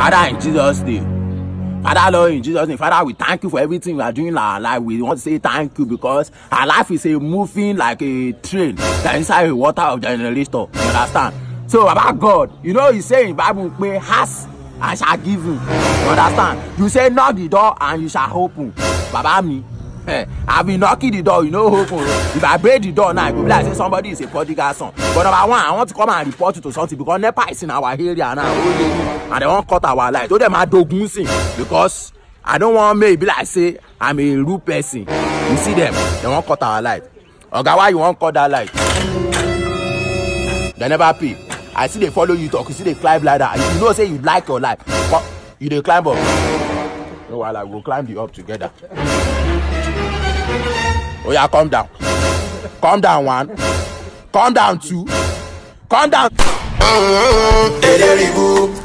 Father, in Jesus' name. Father, Lord, in Jesus' name. Father, we thank you for everything we are doing in our life. We want to say thank you because our life is a moving like a train that inside the water of the generator. You understand? So about God, you know, He say in Bible, "Pray, ask and shall give you." You understand? You say knock the door and you shall open. Baba me. I've been knocking the door, you know, open. If I break the door now, it will be like say somebody is a prodigal son. But number one, I want to come and report you to something because NEPA is in our area now, and they won't cut our light. So them are dogun sing because I don't want me be like say I'm a rude person. You see them, they won't cut our light. Okay, why you won't cut that light? They never pay. I see they follow you talk, you see they climb ladder. You know say you like your life, but you they climb up. No, while I will climb the up together. Oh yeah, calm down. Calm down, one. Calm down, two. Calm down.